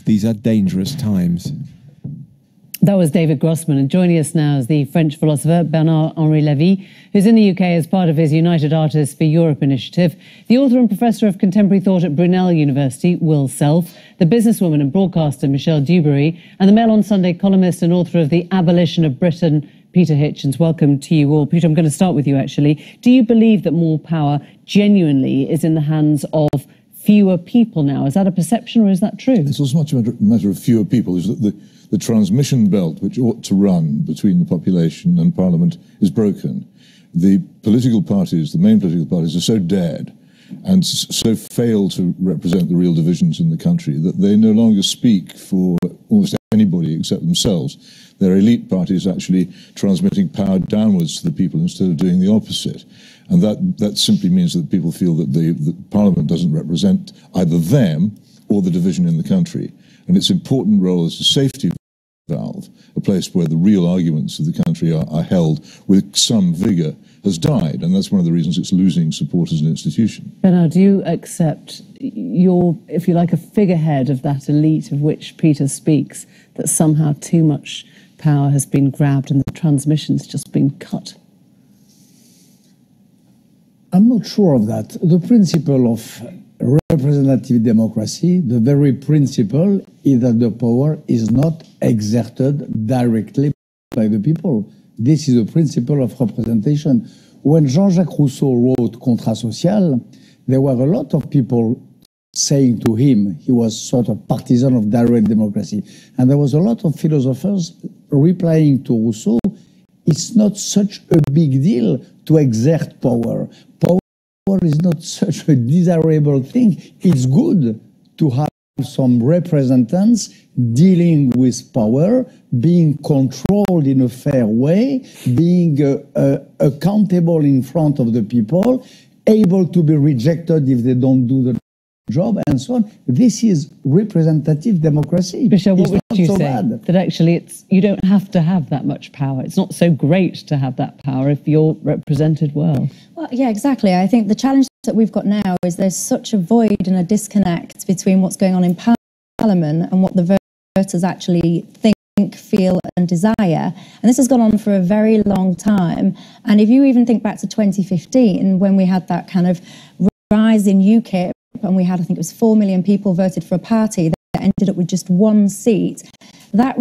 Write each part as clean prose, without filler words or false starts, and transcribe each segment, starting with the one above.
These are dangerous times. That was David Grossman, and joining us now is the French philosopher Bernard-Henri Lévy, who's in the UK as part of his United Artists for Europe initiative, the author and professor of contemporary thought at Brunel University, Will Self, the businesswoman and broadcaster Michelle Dewberry, and the Mail on Sunday columnist and author of The Abolition of Britain, Peter Hitchens. Welcome to you all. Peter, I'm going to start with you, actually. Do you believe that more power genuinely is in the hands of fewer people now? Is that a perception or is that true? It's as much a matter of fewer people as that the transmission belt which ought to run between the population and Parliament is broken. The political parties, the main political parties, are so dead and so fail to represent the real divisions in the country that they no longer speak for almost anybody except themselves. Their elite parties actually transmitting power downwards to the people instead of doing the opposite. And that simply means that people feel that the Parliament doesn't represent either them or the division in the country. And its important role as a safety valve, a place where the real arguments of the country are held with some vigour, has died. And that's one of the reasons it's losing support as an institution. Bernard, do you accept you're, if you like, a figurehead of that elite of which Peter speaks, that somehow too much power has been grabbed and the transmission's just been cut? I'm not sure of that. The principle of representative democracy, the very principle is that the power is not exerted directly by the people. This is the principle of representation. When Jean-Jacques Rousseau wrote Contrat Social, there were a lot of people saying to him, he was sort of partisan of direct democracy. And there was a lot of philosophers replying to Rousseau, it's not such a big deal to exert power. Power is not such a desirable thing. It's good to have some representatives dealing with power, being controlled in a fair way, being accountable in front of the people, able to be rejected if they don't do the job, and so on. This is representative democracy. Michelle, what would you say? Bad. That actually you don't have to have that much power. It's not so great to have that power if you're represented well. Well, yeah, exactly. I think the challenge that we've got now is there's such a void and a disconnect between what's going on in Parliament and what the voters actually think, feel and desire. And this has gone on for a very long time. And if you even think back to 2015, when we had that kind of rise in UKIP, and we had, I think it was 4 million people voted for a party that ended up with just one seat, that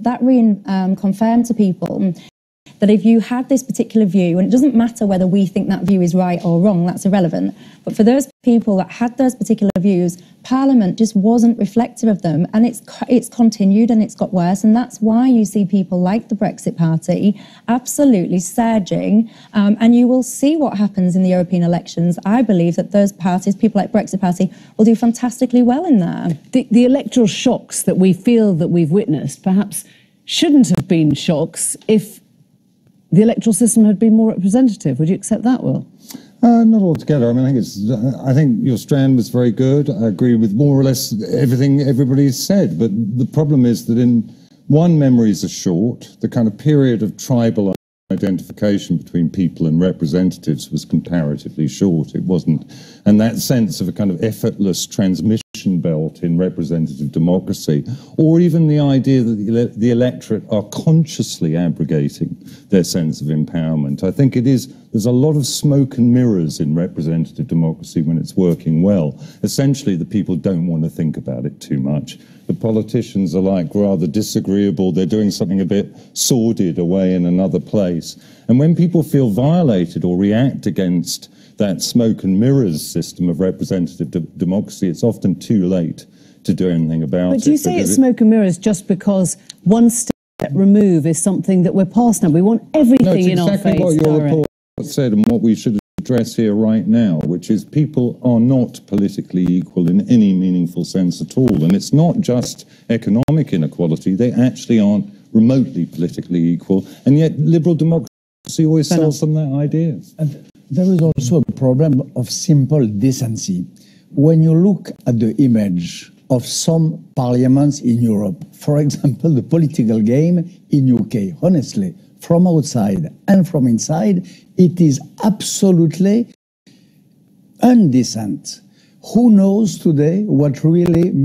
confirmed to people that if you had this particular view, and it doesn't matter whether we think that view is right or wrong, that's irrelevant, but for those people that had those particular views, Parliament just wasn't reflective of them, and it's continued and it's got worse, and that's why you see people like the Brexit Party absolutely surging, and you will see what happens in the European elections. I believe that those parties, people like Brexit Party, will do fantastically well in there. The electoral shocks that we feel that we've witnessed perhaps shouldn't have been shocks if the electoral system had been more representative. Would you accept that, Will? Not altogether. I mean, I think your strand was very good. I agree with more or less everything everybody's said. But the problem is that memories are short. The kind of period of tribal identification between people and representatives was comparatively short. It wasn't, and that sense of a kind of effortless transmission belt in representative democracy, or even the idea that the electorate are consciously abrogating their sense of empowerment. I think there's a lot of smoke and mirrors in representative democracy when it's working well. Essentially, the people don't want to think about it too much. The politicians are like rather disagreeable. They're doing something a bit sordid away in another place. And when people feel violated or react against that smoke and mirrors system of representative democracy, it's often too late to do anything about it. But do you say it's smoke and mirrors just because one step remove is something that we're past now? We want everything in our face. No, it's exactly what your report said and what we should address here right now, which is people are not politically equal in any meaningful sense at all. And it's not just economic inequality. They actually aren't remotely politically equal. And yet liberal democracy always sells them that idea. And there is also a problem of simple decency. When you look at the image of some parliaments in Europe, for example, the political game in UK, honestly, from outside and from inside, it is absolutely undecent. Who knows today what really Mrs.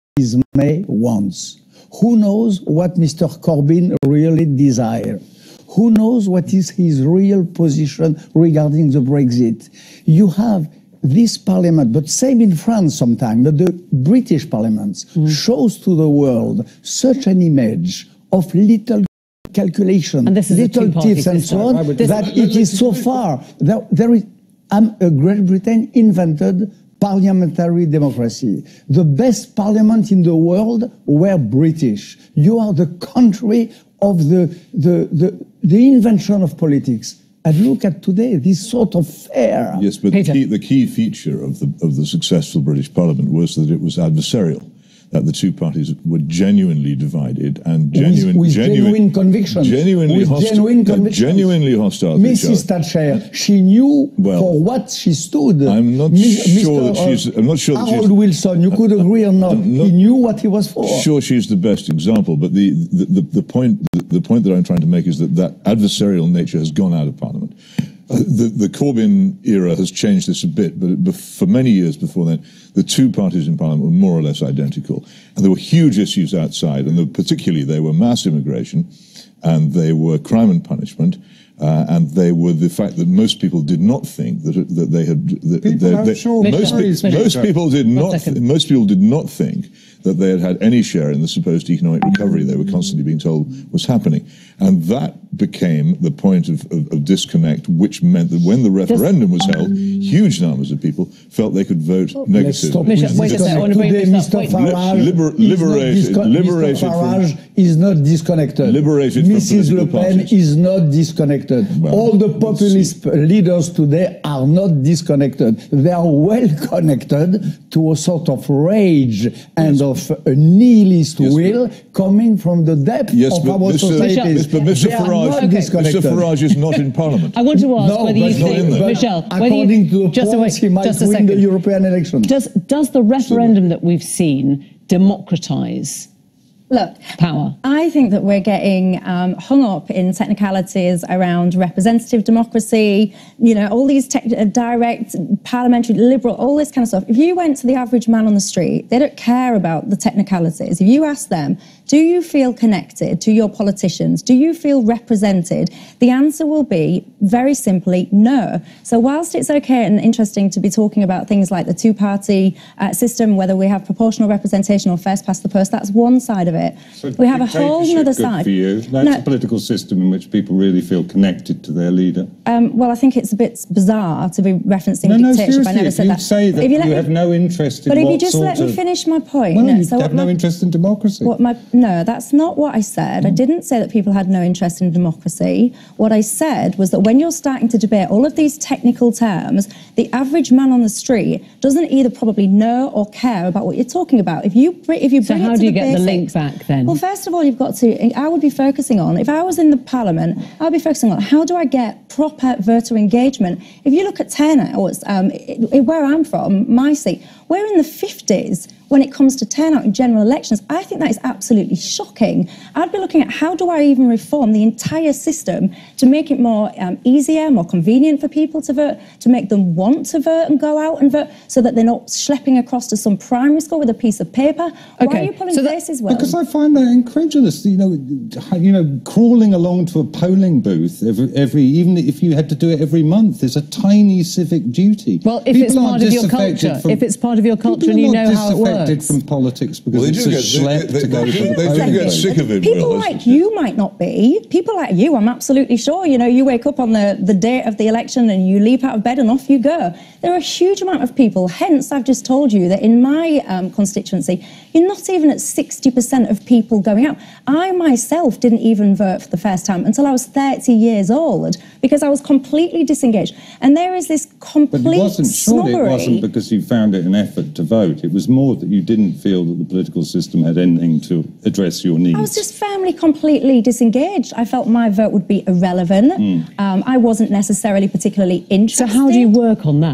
May wants? Who knows what Mr. Corbyn really desires? Who knows what is his real position regarding the Brexit? You have this parliament, but same in France sometimes, but the British parliament shows to the world such an image of little calculation, and this is little tips and so on, that it is so far. Great Britain invented parliamentary democracy. The best parliament in the world were British. You are the country of the invention of politics. And look at today, this sort of fair. Yes, but the key feature of the successful British Parliament was that it was adversarial, that the two parties were genuinely divided and genuine conviction, genuinely hostile to each Mrs. Thatcher, she knew for what she stood. I'm not sure that Harold Wilson, you could agree or not, he knew what he was for. Sure, she's the best example, but the point that I'm trying to make is that adversarial nature has gone out of Parliament. The Corbyn era has changed this a bit, but for many years before then, the two parties in Parliament were more or less identical. And there were huge issues outside, and particularly they were mass immigration, and they were crime and punishment, and they were the fact that most people did not think that they had. Most people did not think that they had any share in the supposed economic recovery they were constantly being told was happening. And that became the point of disconnect, which meant that when the referendum was held, huge numbers of people felt they could vote negative. Wait a second, I want to bring this up. Mr. Farage is not disconnected. Liberated Mrs. Le Pen is not disconnected. Well, all the populist leaders today are not disconnected. They are well connected to a sort of rage and of a nihilist will coming from the depth of our societies. But Mr. Farage is not in Parliament. I want to ask whether you think, Michelle, according to the polls, he might win the European election. Does the referendum that we've seen democratise power? I think that we're getting hung up in technicalities around representative democracy, all these direct, parliamentary, liberal, all this kind of stuff. If you went to the average man on the street, they don't care about the technicalities. If you ask them, do you feel connected to your politicians? Do you feel represented? The answer will be, very simply, no. So whilst it's okay and interesting to be talking about things like the two-party system, whether we have proportional representation or first past the post, that's one side of it. So we have a whole other side. For you. That's a political system in which people really feel connected to their leader. Well, I think it's a bit bizarre to be referencing dictatorship. I never said that. Say that you have no interest in But if you just let me finish my point. Well, you have no interest in democracy. No, that's not what I said. I didn't say that people had no interest in democracy. What I said was that when you're starting to debate all of these technical terms, the average man on the street doesn't either probably know or care about what you're talking about. If you bring so how do you get the link back then? Well, first of all, you've got to, I would be focusing on, if I was in the Parliament, I'd be focusing on how do I get proper voter engagement. If you look at turnout, where I'm from, my seat, we're in the 50s when it comes to turnout in general elections. I think that is absolutely shocking. I'd be looking at how do I even reform the entire system to make it more easier, more convenient for people to vote, to make them want to vote and go out and vote, so that they're not schlepping across to some primary school with a piece of paper. Okay. Why are you pulling faces, Will? Because I find that incredulous. Crawling along to a polling booth every even if you had to do it every month is a tiny civic duty. Well, if it's part of your culture, and you know how it works. From politics because it's a schlep to go to the polling. They do get sick of it. People like you might not be. People like you, I'm absolutely sure. You wake up on the day of the election and you leap out of bed and off you go. There are a huge amount of people. Hence, I've just told you that in my constituency, you're not even at 60% of people going out. I myself didn't even vote for the first time until I was 30 years old because I was completely disengaged. And there is this complete Surely it wasn't because you found it an effort to vote. It was more that you didn't feel that the political system had anything to address your needs. I was just firmly, completely disengaged. I felt my vote would be irrelevant. I wasn't necessarily particularly interested. So how do you work on that?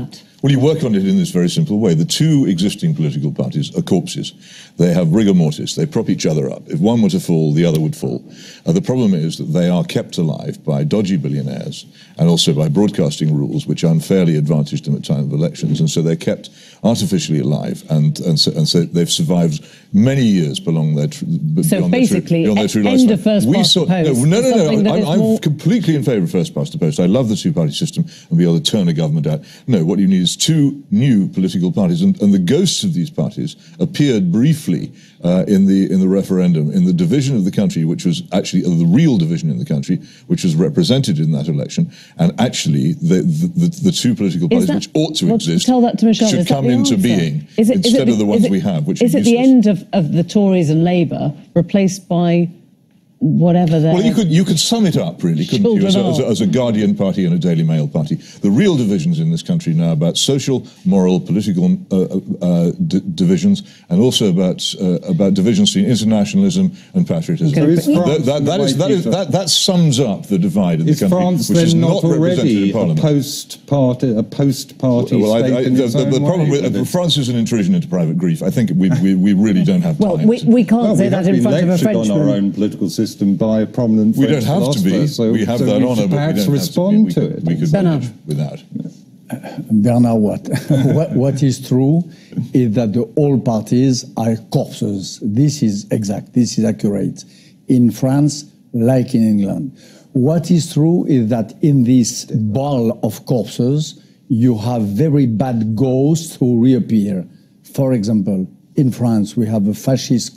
Well, you work on it in this very simple way. The two existing political parties are corpses. They have rigor mortis. They prop each other up. If one were to fall, the other would fall. The problem is that they are kept alive by dodgy billionaires and also by broadcasting rules which unfairly advantage them at time of elections. And so they're kept artificially alive. And so they've survived many years beyond their true lifespan. End of first past the post. No. I'm completely in favour of first past the post. I love the two-party system and be able to turn a government out. No, what you need is two new political parties, and the ghosts of these parties appeared briefly in the referendum, in the division of the country, which was actually the real division in the country, which was represented in that election, and actually the two political parties which ought to exist should come into being instead of the ones we have. Which is it the end of the Tories and Labour replaced by whatever their... Well, you could sum it up, really, couldn't you, as a Guardian party and a Daily Mail party. The real divisions in this country now about social, moral, political divisions, and also about divisions between internationalism and patriotism. Okay. That sums up the divide in the country, France which is not represented in Parliament. A post-party state? The problem with France is an intrusion into private grief. I think we really don't have time. Well, we can't say that in front of a Frenchman. On our own political system by a prominent French philosopher. We don't have to be. So, we have that honour, but we don't respond to it. We could manage without. Bernard, what is true is that all parties are corpses. This is exact. This is accurate. In France, like in England. What is true is that in this ball of corpses, you have very bad ghosts who reappear. For example, in France, we have a fascist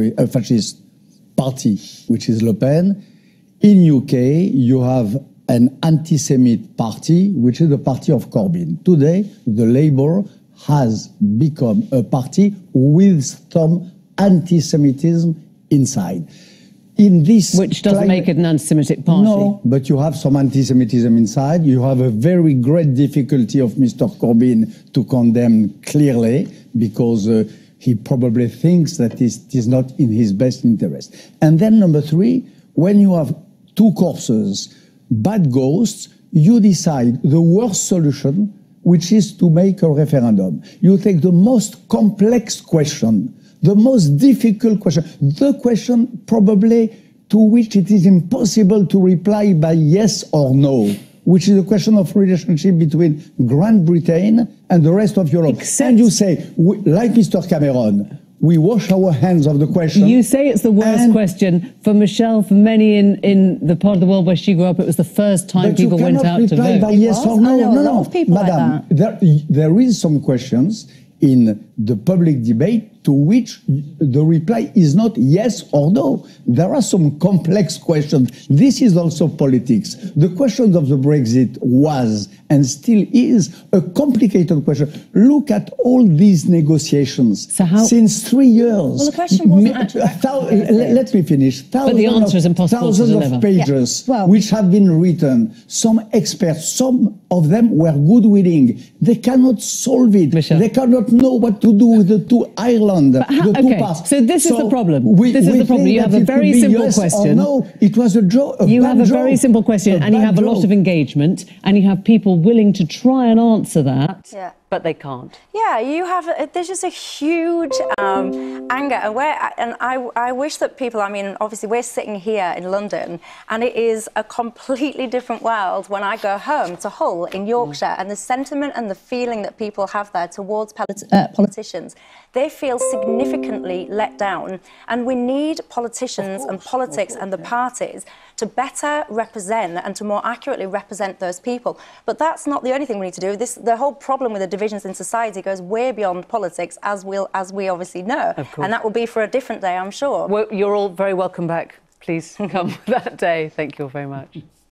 party, which is Le Pen. In UK, you have an anti-Semite party, which is the party of Corbyn. Today, the Labour has become a party with some anti-Semitism inside. Which doesn't make it an anti-Semitic party. No, but you have some anti-Semitism inside. You have a very great difficulty of Mr. Corbyn to condemn clearly, because he probably thinks that it is not in his best interest. And then number three, when you have two corpses, bad ghosts, you decide the worst solution, which is to make a referendum. You take the most complex question, the most difficult question, the question probably to which it is impossible to reply by yes or no, which is a question of relationship between Great Britain and the rest of Europe. And you say, like Mr. Cameron, we wash our hands of the question. You say it's the worst question. For Michelle, for many in the part of the world where she grew up, it was the first time people went out to vote. But you cannot reply by yes or no. No, a lot of people Madam, like that. There is some questions in the public debate to which the reply is not yes or no. There are some complex questions. This is also politics. The question of the Brexit was and still is a complicated question. Look at all these negotiations since 3 years. Well, the question wasn't let me finish. But the answer is impossible to deliver. Thousands of pages which have been written. Some experts, some of them were good-willing. They cannot solve it. Michelle. They cannot know what to do with the two Ireland. So this is the problem. This is the problem. You have a very simple question. No, it was a joke. You have a very simple question, and you have a lot of engagement, and you have people willing to try and answer that, but they can't. Yeah, you have. There's just a huge anger, and I wish that people. I mean, obviously, we're sitting here in London, and it is a completely different world when I go home to Hull in Yorkshire, and the sentiment and the feeling that people have there towards politicians. They feel significantly let down, and we need politicians and politics and the parties to better represent and to more accurately represent those people. But that's not the only thing we need to do. The whole problem with the divisions in society goes way beyond politics, as we obviously know, and that will be for a different day, I'm sure. Well, you're all very welcome back. Please come that day. Thank you all very much.